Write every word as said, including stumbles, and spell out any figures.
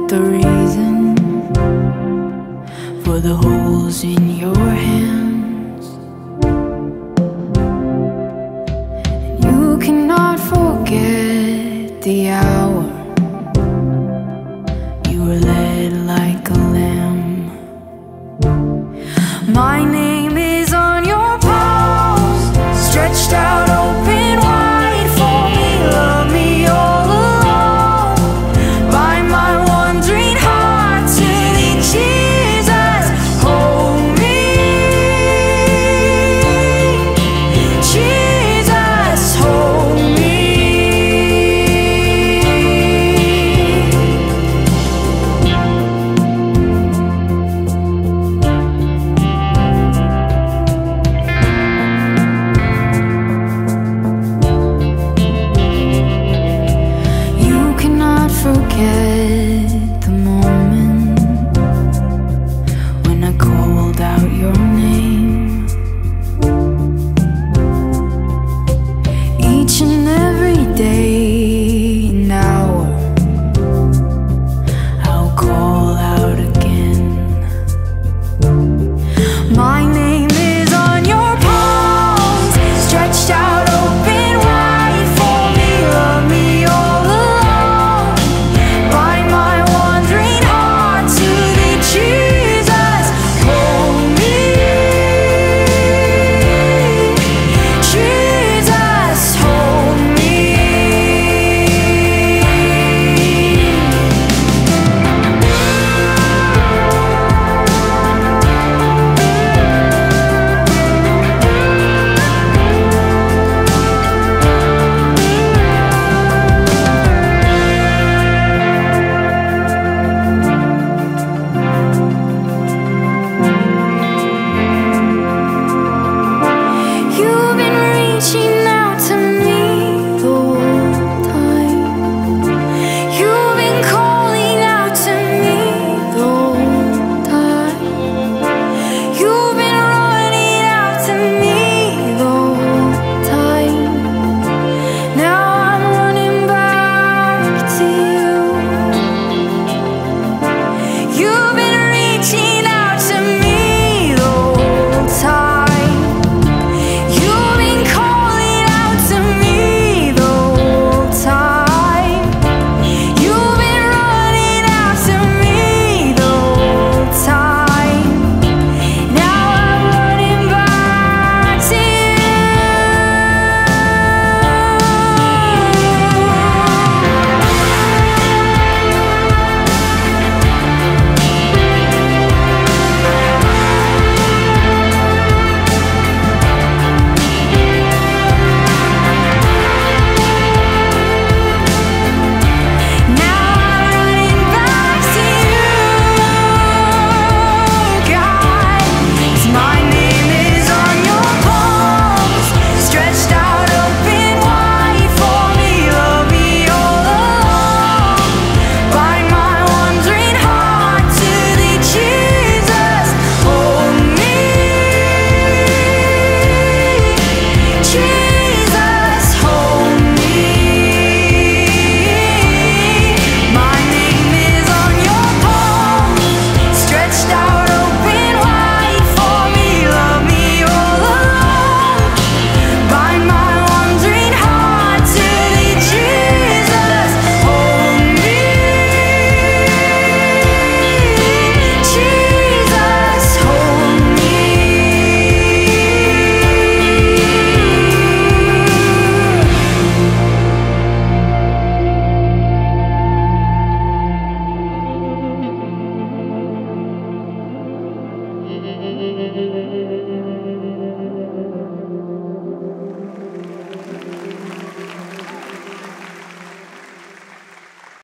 the reason for the holes in your hands. And you cannot forget the hour you were led like a lamb. My name is on your palms, stretched out open wide for me. Love me all along. By my wandering heart to thee, Jesus, hold me. Jesus, hold me. Forget the moment when I called out your name. Each and every day and hour I'll call out again. My name is on your palms, stretched out open wide for me. Love me all along. By my wandering heart to thee, Jesus, hold me. Jesus, hold me. You've been reaching out to me the whole time. You've been calling out to me the whole time. You've been running out to me the whole time. Now I'm running back to you. You've been reaching out to me the whole time. You've been calling out to me the whole time. You've been running out to me the whole time. Now I'm running back to you. Now I'm running back to you, God. 'Cause my name is on your palms, stretched out open wide for me. Love me all along. By my wandering heart to thee, Jesus, hold me. Jesus, hold me. My name is on your palms, stretched out open wide for me. Love me all along. By my wandering heart to thee, Jesus, hold me. Jesus, hold me.